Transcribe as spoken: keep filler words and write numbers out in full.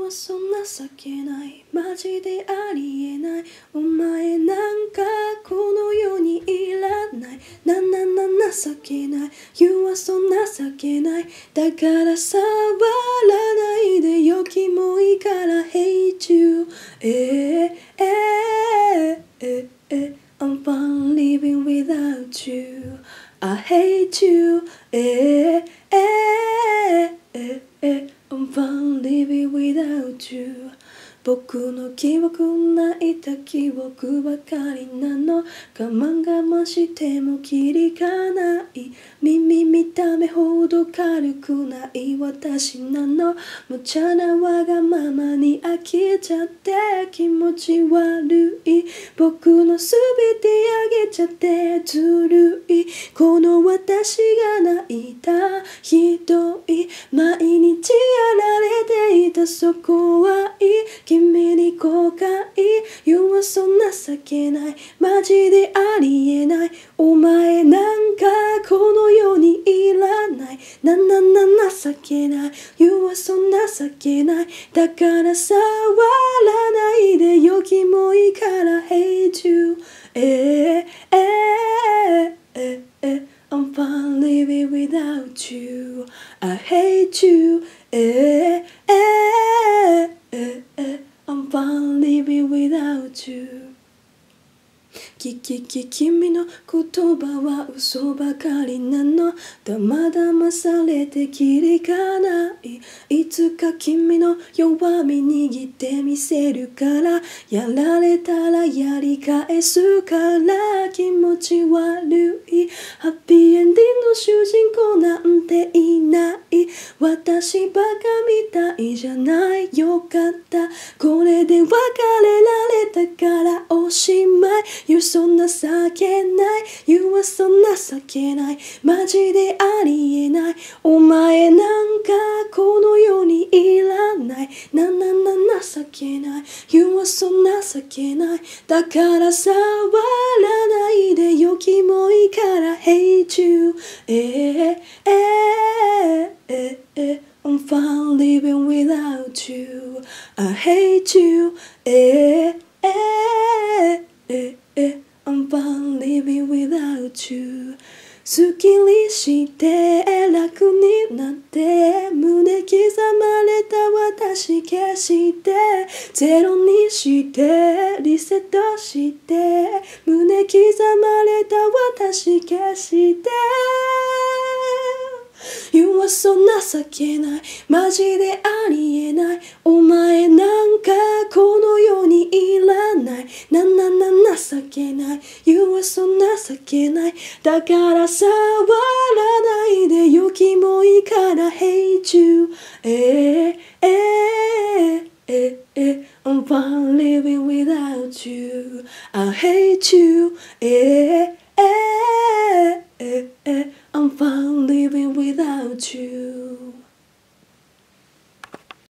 はそんな情けないマジでありえないお前なんかこの世にいらないななな情けない You はそんな情けないだから触らないでよキモいから Hate you えー、えー、えー、えー、I'm fine living without you I hate you えー、えー、えー、えー、I'm fine living without you 僕の記憶泣いた記憶ばかりなの我慢我慢してもキリがない耳見た目ほど軽くない私なの無茶なわがままに飽きちゃって気持ち悪い僕のすべてあげちゃってずるいこの私が泣いたひどい毎日やられていたそこはいい君に後悔 You はそんな情けないマジでありえないお前なんかこの世にいらないななな情けない You はそんな情けないだから触らないでよキモいから Hate you えー、えー、えー、えー、I'm fine living without you I hate you えー、えー、えー、えー、I'm fine living without you ききき君の言葉は嘘ばかりなのだまだまされてきりがないいつか君の弱み握ってみせるからやられたらやり返すから気持ち悪いハッピーエンディングの主人公なんていない私バカみたいじゃないよかったこれで別れられたからおしまい You そんな情けない You はそんな情けないマジでありえないお前なんかこの世にいらないななな情けない You はそんな情けないだから触らないでよキモいから Hate you えー、えー、えー、えー、I'm fine living without you I hate you えー、えー、えー、えーI'm fine living without you すっきりして楽になって胸刻まれた私消してゼロにしてリセットして胸刻まれた私消して You はそんな情けないマジでありえないお前なんかこの世にいらないななな情けない You はそんな情けないだから触らないでよキモいから Hate you えー、えー、えー、えー、I'm fine living without you I hate you えー